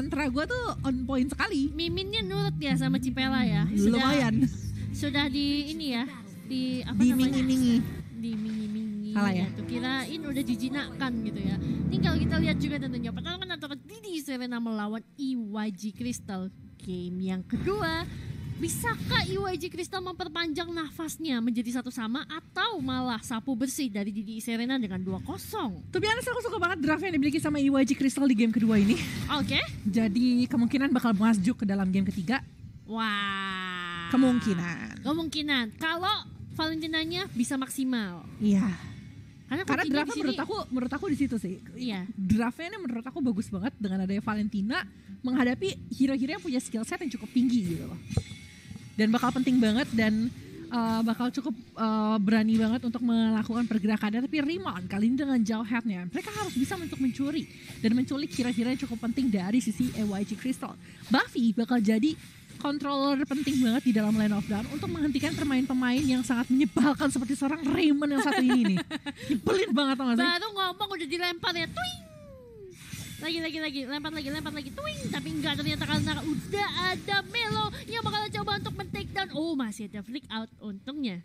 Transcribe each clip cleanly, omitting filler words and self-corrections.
mantra gue tuh on point sekali. Miminnya nurut ya sama Cipela ya. Lumayan. Sudah di ini ya, di apa Di namanya? mingi-mingi. Di mingi-mingi. Salah ya? Tuh kirain udah dijinakkan gitu ya. Tinggal kita lihat juga tentunya pertarungan antara Didi Serena melawan EYG Crystal. Game yang kedua, bisakah EYG Crystal memperpanjang nafasnya menjadi satu sama atau malah sapu bersih dari Didi Serena dengan 2-0? Tuh biasa aku suka banget draft yang dimiliki sama EYG Crystal di game kedua ini. Oke. Jadi kemungkinan bakal masuk ke dalam game ketiga. Wah. Kemungkinan. Kalau Valentinanya bisa maksimal. Iya. Karena Draftnya menurut aku di situ sih. Iya. Draftnya ini menurut aku bagus banget dengan adanya Valentina menghadapi hero-hero yang punya skill set yang cukup tinggi gitu loh. Dan bakal penting banget dan bakal cukup berani banget untuk melakukan pergerakannya. Tapi Rimon kali ini dengan jauh headnya, mereka harus bisa untuk mencuri dan menculik hero-hero yang cukup penting dari sisi EYG Crystal. Buffy bakal jadi controller penting banget di dalam line of down untuk menghentikan pemain-pemain yang sangat menyebalkan seperti seorang Raymond yang satu ini nih. Nyebelin banget tau gak sih? Baru ngomong udah dilempar ya, twing. Lagi, lempar lagi, twing. Tapi enggak, ternyata karena udah ada Melo yang bakal coba untuk men-take down. Oh, masih ada flick out, untungnya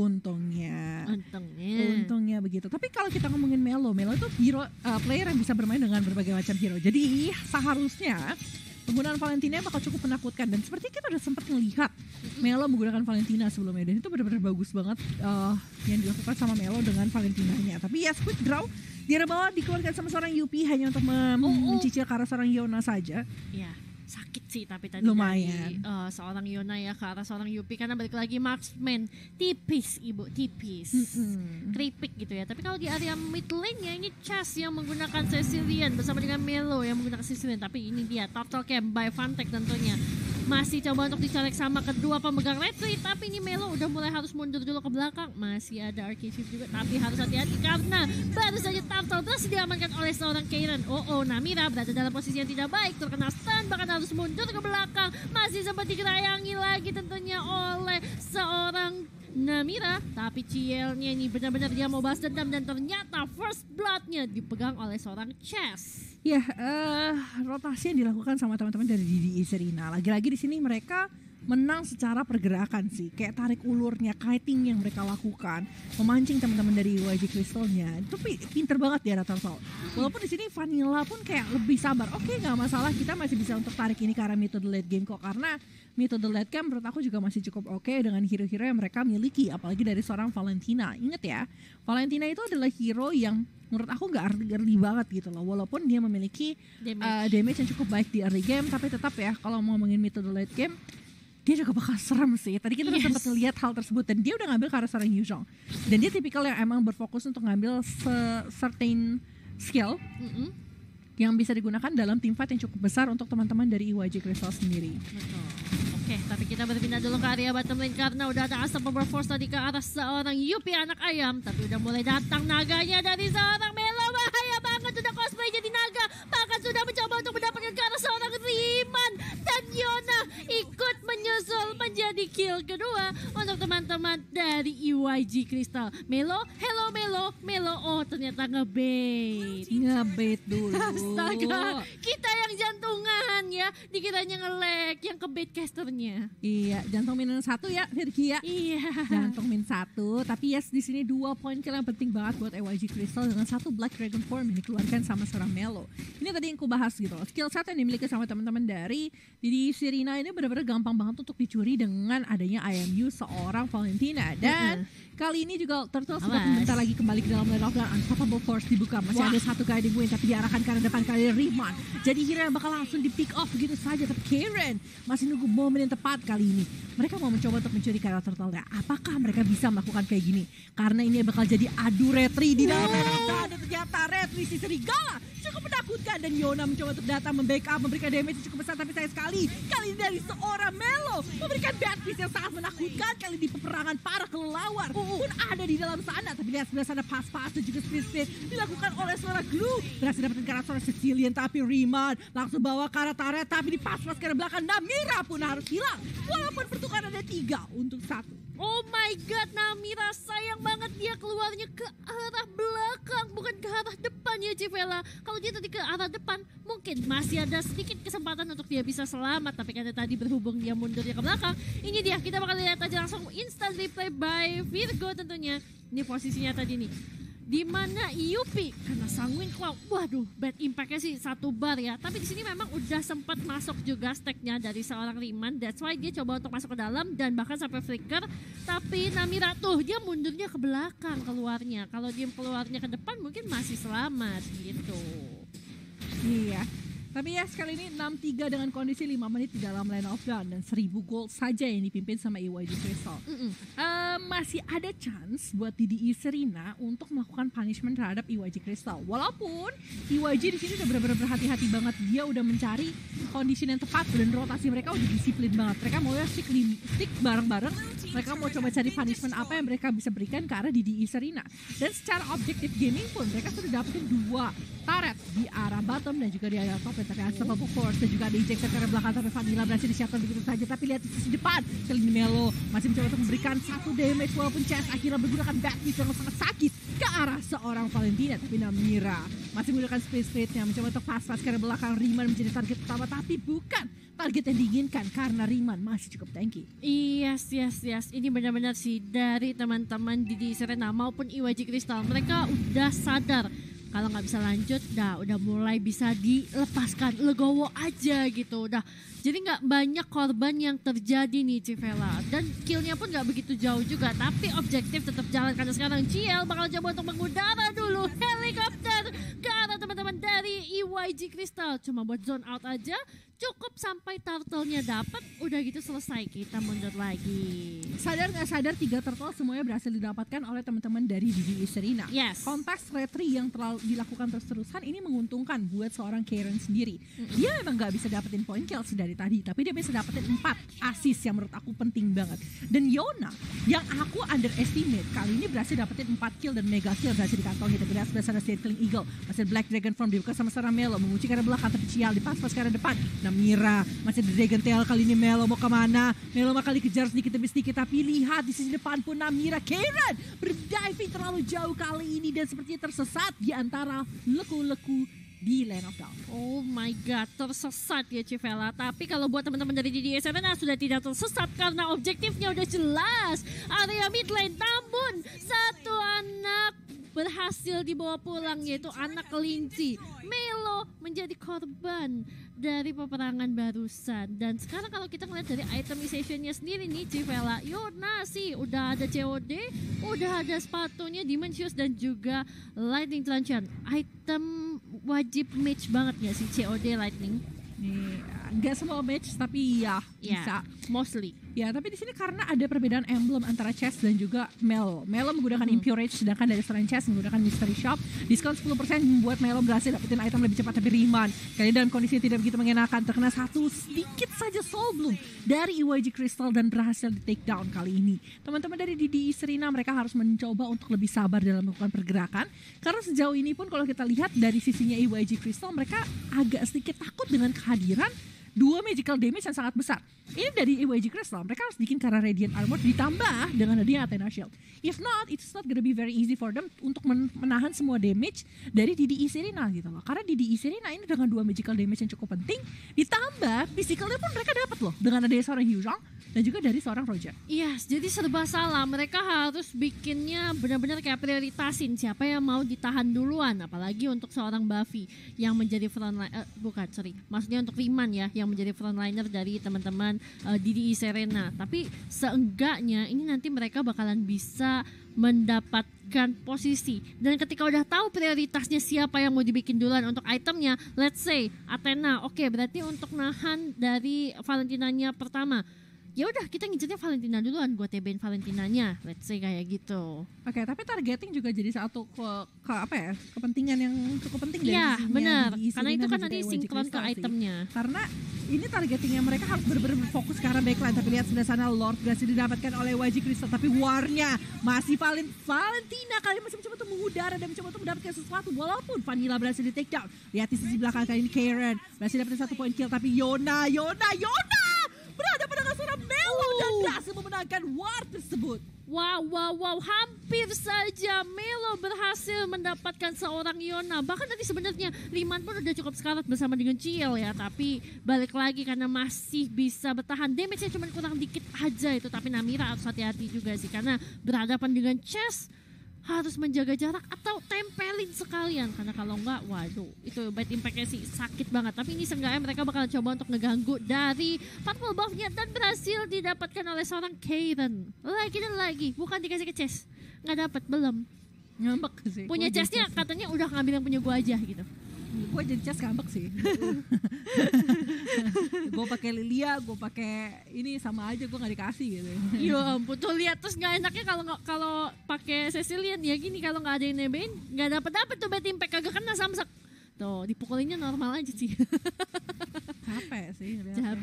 begitu. Tapi kalau kita ngomongin Melo itu hero player yang bisa bermain dengan berbagai macam hero. Jadi seharusnya penggunaan Valentina bakal cukup menakutkan. Dan seperti kita udah sempat ngelihat Melo menggunakan Valentina sebelumnya, dan itu benar-benar bagus banget yang dilakukan sama Melo dengan Valentinanya. Tapi ya quick draw, dia bawa dikeluarkan sama seorang Yupi hanya untuk mencicil ke arah seorang Yona saja. Iya, sakit sih tapi tadi lumayan dari, seorang Yona ya ke arah seorang Yupi, karena balik lagi marksman tipis ibu, tipis keripik gitu ya. Tapi kalau di area mid lane ya ini Chas yang menggunakan Cecilian bersama dengan Melo yang menggunakan Cecilian. Tapi ini dia Turtle Camp by Fantek tentunya masih coba untuk dicolek sama kedua pemegang retreat. Tapi ini Melo udah mulai harus mundur dulu ke belakang. Masih ada Arcade Shift juga, tapi harus hati-hati karena baru saja Turtle berhasil diamankan oleh seorang Karen. Namira berada dalam posisi yang tidak baik, terkena stun, bahkan harus mundur ke belakang. Masih sempat digerayangi lagi tentunya oleh seorang Namira, tapi Cielnya ini benar-benar dia mau balas dendam, dan ternyata first bloodnya dipegang oleh seorang Chess. Ya, rotasi yang dilakukan sama teman-teman dari Didi Serena. Lagi-lagi di sini mereka menang secara pergerakan sih, kayak tarik ulurnya, kiting yang mereka lakukan, memancing teman-teman dari YG Crystalnya. Itu pinter banget ya Turtle. Walaupun di sini Vanilla pun kayak lebih sabar. Oke, nggak masalah, kita masih bisa untuk tarik ini ke arah metode late game kok, karena metode late game menurut aku juga masih cukup oke dengan hero-hero yang mereka miliki, apalagi dari seorang Valentina. Ingat ya, Valentina itu adalah hero yang menurut aku nggak early banget gitu loh, walaupun dia memiliki damage yang cukup baik di early game, tapi tetap ya kalau mau ngomongin metode late game dia juga bakal serem sih. Tadi kita udah sempat ngeliat hal tersebut, dan dia udah ngambil ke arah seorang Yuzhong, dan dia tipikal yang emang berfokus untuk ngambil certain skill yang bisa digunakan dalam team fight yang cukup besar untuk teman-teman dari EYG Crystal sendiri. Betul. Oke, tapi kita berpindah dulu ke area bottom lane karena udah ada Unstoppable Force tadi ke arah seorang Yupi anak ayam, tapi udah mulai datang naganya dari seorang Melo. Bahaya banget, udah cosplay jadi naga, bahkan sudah mencoba untuk mendapatkan ke arah seorang Riemann, dan Yona ikut menyusul menjadi kill kedua untuk teman-teman dari EYG Crystal. Melo, hello Melo, oh ternyata ngebait dulu. Astaga, kita yang jantungan ya, dikiranya nge-lag, yang ke bait casternya. Iya, jantung minus 1 ya, Virgi ya. Iya. Jantung minus 1, tapi yes di sini 2 poin kill yang penting banget buat EYG Crystal dengan 1 Black Dragon Form yang dikeluarkan sama seorang Melo. Ini tadi yang ku bahas gitu loh. Skill set yang dimiliki sama teman-teman dari Didi Serena ini benar-benar gampang banget untuk dicuri dengan adanya IMU seorang Valentina. Dan kali ini juga Turtle sudah bentar lagi kembali ke dalam line of down. Unstoppable Force dibuka, masih ada satu guiding win tapi diarahkan ke arah depan kali Riemann. Jadi hero yang bakal langsung di pick off begitu saja, tapi Karen masih nunggu momen yang tepat kali ini. Mereka mau mencoba untuk mencuri karakter Turtle. Apakah mereka bisa melakukan kayak gini? Karena ini bakal jadi adu retri di dalam dan ternyata retri si serigala cukup menakutkan, dan Yona mencoba untuk datang membackup, memberikan damage yang cukup besar, tapi sayang sekali kali ini dari seorang Melo memberikan bad piece yang sangat menakutkan. Kali di peperangan para kelelawar pun ada di dalam sana, tapi lihat sebelah sana pas-pas dan juga split dilakukan oleh seorang Glue, berhasil dapetin karakter seorang Cecilian, tapi Riemann langsung bawa karakternya, tapi di pas-pas ke belakang Namira pun harus hilang walaupun pertukaran ada 3-1. Oh my god, Namira sayang banget dia keluarnya ke arah belakang, bukan ke arah depan ya Civela. Kalau dia tadi ke arah depan, mungkin masih ada sedikit kesempatan untuk dia bisa selamat. Tapi karena tadi berhubung dia mundurnya ke belakang, ini dia, kita bakal lihat aja langsung instant replay by Virgo tentunya. Ini posisinya tadi nih, di mana Yupi karena Sanguine Claw, waduh, bad impactnya sih 1 bar ya. Tapi di sini memang udah sempat masuk juga stacknya dari seorang Riemann. That's why dia coba untuk masuk ke dalam dan bahkan sampai flicker. Tapi Namira tuh dia mundurnya ke belakang keluarnya. Kalau dia keluarnya ke depan mungkin masih selamat gitu. Iya. Tapi ya sekali ini 6-3 dengan kondisi 5 menit di dalam line of down dan 1000 gold saja yang dipimpin sama EYG Crystal. Masih ada chance buat DDI Serena untuk melakukan punishment terhadap EYG Crystal. Walaupun EYG di sini udah benar-benar berhati-hati banget, dia udah mencari kondisi yang tepat dan rotasi mereka udah disiplin banget. Mereka mau ya stick bareng-bareng. Mereka mau coba cari punishment apa yang mereka bisa berikan ke arah DDI Serena. Dan secara objektif gaming pun mereka sudah dapetin 2 turret di arah bottom dan juga di arah top. Tapi Unstoppable Force dan juga ada ejector ke arah belakang, tapi Vanilla berhasil disiapkan begitu saja. Tapi lihat di sisi depan, kali ini Melo masih mencoba untuk memberikan 1 damage walaupun Chess akhirnya menggunakan backbeat yang sangat sakit ke arah seorang Valentina. Tapi Namira masih menggunakan space-nya mencoba untuk fast-fast ke arah belakang. Riemann menjadi target utama, tapi bukan target yang diinginkan karena Riemann masih cukup tanky. Yes. Ini benar-benar sih dari teman-teman di Serena maupun EYG Crystal. Mereka udah sadar kalau nggak bisa lanjut, udah mulai bisa dilepaskan, legowo aja gitu, udah. Jadi nggak banyak korban yang terjadi nih Civela, dan killnya pun nggak begitu jauh juga. Tapi objektif tetap jalan karena sekarang GL bakal coba untuk mengudara dulu helikopter ke arah teman-teman dari EYG Crystal. Cuma buat zone out aja, cukup sampai turtle-nya dapat, udah gitu selesai, kita mundur lagi. Sadar nggak sadar 3 turtle semuanya berhasil didapatkan oleh teman-teman dari DDI Serena. Yes. Konteks retry yang dilakukan terus-terusan ini menguntungkan buat seorang Karen sendiri. Dia memang nggak bisa dapetin point kills dari tadi, tapi dia bisa dapetin 4 assist yang menurut aku penting banget. Dan Yona yang aku underestimate kali ini berhasil dapetin 4 kill dan mega kill berhasil dikantongi. Tapi dia sebelah sana Stealing Eagle, masih Black Dragon Form dibuka sama Sarah Melo, mengunci ke arah belakang tapi Cial dipas-pas ke arah depan. Namira masih di Dragon Tail, kali ini Melo mau kemana? Melo bakal dikejar sedikit demi sedikit, tapi lihat di sisi depan pun Namira Karen berdiving terlalu jauh kali ini dan sepertinya tersesat di antara leku-leku di lane of down. Oh my god, tersesat ya Civela. Tapi kalau buat teman-teman dari DDI Serena sudah tidak tersesat karena objektifnya udah jelas. Area mid lane, namun satu anak berhasil dibawa pulang, yaitu anak kelinci. Melo menjadi korban dari peperangan barusan. Dan sekarang kalau kita ngeliat dari itemization-nya sendiri nih Civela, Yona sih udah ada COD, udah ada sepatunya Demon Shoes dan juga Lightning Truncheon. Item wajib match banget gak sih COD Lightning? Nggak semua match tapi ya bisa. Mostly. Ya, tapi di sini karena ada perbedaan emblem antara Chess dan juga Melo. Melo menggunakan Impure Rage, sedangkan dari seorang Chess menggunakan Mystery Shop. Diskon 10% membuat Melo berhasil dapetin item lebih cepat, tapi Riemann kali dalam kondisi tidak begitu mengenakan, terkena satu sedikit saja soul bloom dari EYG Crystal dan berhasil di take down kali ini. Teman-teman dari DDI Serena mereka harus mencoba untuk lebih sabar dalam melakukan pergerakan, karena sejauh ini pun kalau kita lihat dari sisinya EYG Crystal mereka agak sedikit takut dengan kehadiran 2 magical damage yang sangat besar. Ini dari EYG Crystal, mereka harus bikin karena Radiant Armor ditambah dengan adanya Athena Shield. If not, it's not gonna be very easy for them untuk menahan semua damage dari DDI Serena gitu loh. Karena DDI Serena ini dengan 2 magical damage yang cukup penting, ditambah physicalnya pun mereka dapat loh dengan adanya seorang Hyujang dan juga dari seorang Roger. Yes, jadi serba salah. Mereka harus bikinnya benar-benar kayak prioritasin siapa yang mau ditahan duluan, apalagi untuk seorang Buffy yang menjadi maksudnya untuk Riemann ya, yang menjadi frontliner dari teman-teman DDI Serena. Tapi seenggaknya ini nanti mereka bakalan bisa mendapatkan posisi, dan ketika udah tahu prioritasnya siapa yang mau dibikin duluan untuk itemnya, let's say Athena, oke, berarti untuk nahan dari Valentinanya pertama, ya udah kita ngincernya Valentina duluan, gue TB-in Valentinanya, let's say kayak gitu. Oke, tapi targeting juga jadi satu kepentingan yang cukup penting dari ya, benar, karena itu kan nanti EYG sinkron ke itemnya. Karena ini targetingnya mereka harus benar-benar fokus ke arah backline. Tapi lihat sebelah sana Lord berhasil didapatkan oleh EYG Crystal, tapi warnya masih Valentina kali masih mencoba untuk mengudara dan mencoba untuk mendapatkan sesuatu, walaupun Vanilla berhasil di take down. Lihat di sisi belakang kali ini Karen berhasil dapetin 1 point kill, tapi Yona berada pada seorang Melo dan berhasil memenangkan war tersebut. Wow, hampir saja Melo berhasil mendapatkan seorang Yona. Bahkan tadi sebenarnya Liman pun udah cukup sekarat bersama dengan Ciel ya. Tapi balik lagi karena masih bisa bertahan. Damage-nya cuma kurang dikit aja itu. Tapi Namira harus hati-hati juga sih. Karena berhadapan dengan Chess harus menjaga jarak atau tempelin sekalian. Karena kalau enggak, waduh, itu bad impact-nya sih sakit banget. Tapi ini seenggaknya mereka bakal coba untuk ngeganggu dari purple buff-nya dan berhasil didapatkan oleh seorang Kaden. Lagi dan lagi, bukan dikasih ke Chess. Nggak dapat, belum. Ngambek sih. Punya Chess-nya katanya udah ngambil yang punya gua aja gitu. Gue jadi Chess ngambek sih. Gue pakai Lilia, gue pakai ini sama aja, gue nggak dikasih gitu. Ya ampun, tuh lihat terus nggak enaknya kalau pakai Cecilian ya gini, kalau nggak ada yang nebein nggak dapat tuh bad impact, kagak kena samsak. Tuh dipukulinnya normal aja sih. Capek sih.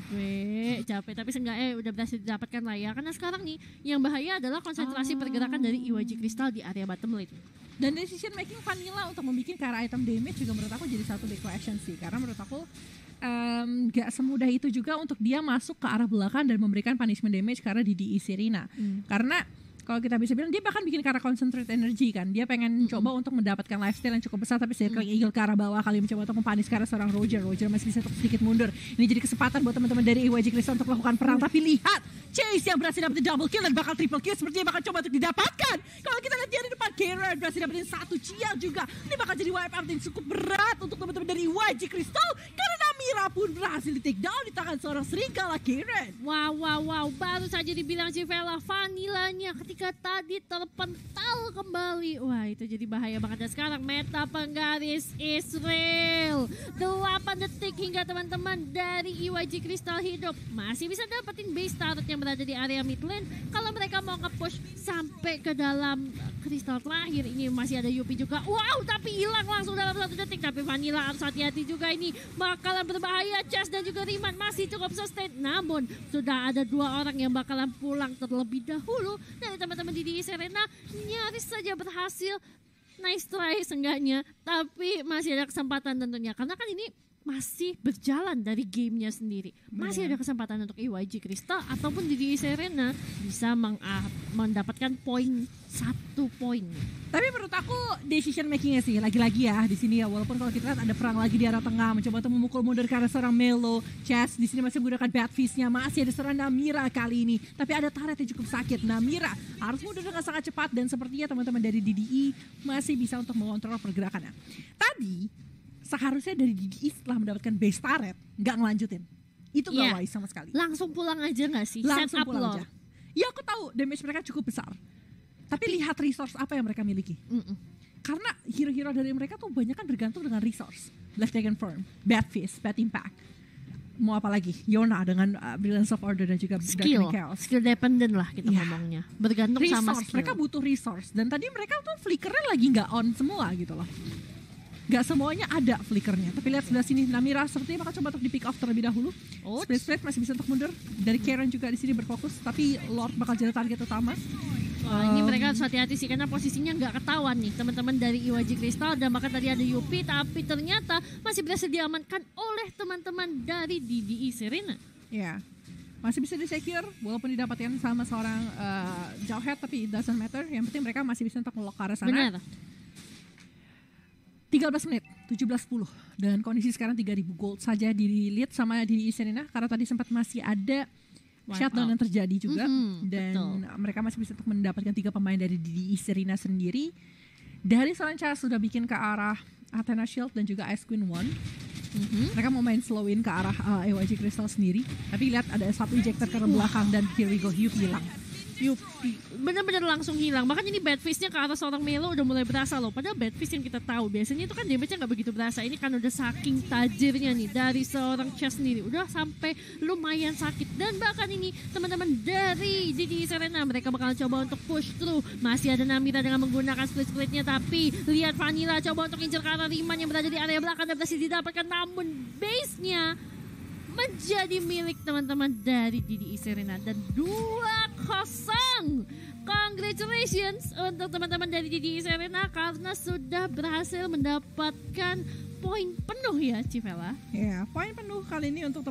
Capek tapi seenggaknya udah berhasil didapatkan lah ya. Karena sekarang nih yang bahaya adalah konsentrasi pergerakan dari Iwaji Crystal di area bottom lane. Dan decision making Vanilla untuk membuat ke arah item damage juga menurut aku jadi satu big question sih. Karena menurut aku gak semudah itu juga untuk dia masuk ke arah belakang dan memberikan punishment damage karena DDE Serena. Karena kalau kita bisa bilang dia bahkan bikin ke arah concentrate energy kan. Dia pengen coba untuk mendapatkan lifesteal yang cukup besar, tapi circling eagle ke arah bawah kali mencoba untuk mempanis ke arah seorang Roger masih bisa untuk sedikit mundur. Ini jadi kesempatan buat teman-teman dari EYG Crystal untuk melakukan perang. Tapi lihat Chase yang berhasil dapetin double kill dan bakal triple kill, sepertinya bakal coba untuk didapatkan. Kalau kita lihat dia di depan, Karen berhasil dapetin satu Ciel juga. Ini bakal jadi wipe out yang cukup berat untuk teman-teman dari EYG Crystal karena Namira pun berhasil di take down di tangan seorang serigala Karen. Wow, baru saja dibilang Civella, Vanillanya ketika tadi terpental kembali. Wah, itu jadi bahaya banget. Dan sekarang meta penggaris Israel 8 detik hingga teman-teman dari EYG Crystal hidup. Masih bisa dapetin base turret yang berada di area mid lane. Kalau mereka mau nge-push sampai ke dalam Crystal terakhir, ini masih ada Yupi juga. Wow, tapi hilang langsung dalam 1 detik. Tapi Vanilla harus hati-hati juga, ini bakalan berbahaya. Chess dan juga Riman masih cukup sustain. Namun sudah ada 2 orang yang bakalan pulang terlebih dahulu dari teman-teman di Serena. Nyaris saja berhasil. Nice try seenggaknya, tapi masih ada kesempatan tentunya karena kan ini masih berjalan dari gamenya sendiri. Masih ada kesempatan untuk EYG Crystal ataupun di Serena bisa mendapatkan poin 1 poin. Tapi menurut aku decision makingnya sih lagi-lagi ya di sini ya, walaupun kalau kita lihat ada perang lagi di arah tengah mencoba untuk memukul mundur ke arah seorang Melo. Chess di sini masih menggunakan bad fist-nya, masih ada seorang Namira kali ini, tapi ada turret yang cukup sakit. Namira harus mundur dengan sangat cepat dan sepertinya teman-teman dari DDE masih bisa untuk mengontrol pergerakannya. Tadi seharusnya dari DDE setelah mendapatkan base turret nggak ngelanjutin, itu nggak wise sama sekali. Langsung pulang aja nggak sih? Langsung pulang aja. Ya aku tahu damage mereka cukup besar, tapi lihat resource apa yang mereka miliki. Karena hero-hero dari mereka tuh banyak kan bergantung dengan resource. Black Dragon Form, Bad Fist, Bad Impact. Mau apa lagi? Yona dengan Brilliance of Order dan juga skill dependent lah kita ngomongnya. Bergantung resource, sama skill. Mereka butuh resource. Dan tadi mereka tuh flickernya lagi nggak on semua gitu loh. Gak semuanya ada flickernya. Tapi lihat sebelah sini Namira sepertinya bakal coba untuk di pick off terlebih dahulu. Split masih bisa untuk mundur. Dari Karen juga di sini berfokus, tapi Lord bakal jadi target utama. Wah, ini mereka harus hati-hati sih karena posisinya nggak ketahuan nih teman-teman dari EYG Crystal, dan bahkan tadi ada Yupi tapi ternyata masih berhasil diamankan oleh teman-teman dari DDE Serena. Ya, masih bisa di-secure walaupun didapatkan sama seorang Jawhead, tapi it doesn't matter. Yang penting mereka masih bisa untuk melok ke arah sana. Benar. 13 menit, 17-10 dan kondisi sekarang 3.000 gold saja di-lead sama di Serena karena tadi sempat masih ada shutdown yang terjadi juga. Dan betul, mereka masih bisa untuk mendapatkan 3 pemain dari DDE Serena sendiri. Dari seorang cara sudah bikin ke arah Athena Shield dan juga Ice Queen 1. Mereka mau main slow-in ke arah EYG Crystal sendiri, tapi lihat ada satu ejector ke belakang dan here we go, Yupi hilang. Yupi benar-benar langsung hilang. Bahkan ini bad fist-nya ke arah seorang Melo udah mulai berasa loh. Padahal bad fist yang kita tahu biasanya itu kan damage-nya nggak begitu berasa. Ini kan udah saking tajirnya nih dari seorang Chess sendiri, udah sampai lumayan sakit. Dan bahkan ini teman-teman dari DDE Serena mereka bakal coba untuk push through. Masih ada Namira dengan menggunakan split-splitnya, tapi lihat Vanilla coba untuk incer ke arah Riman yang berada di area belakang dan berhasil didapatkan, namun base-nya menjadi milik teman-teman dari DDE Serena dan 2-0. Congratulations untuk teman-teman dari DDE Serena karena sudah berhasil mendapatkan poin penuh ya Civella. Ya, poin penuh kali ini untuk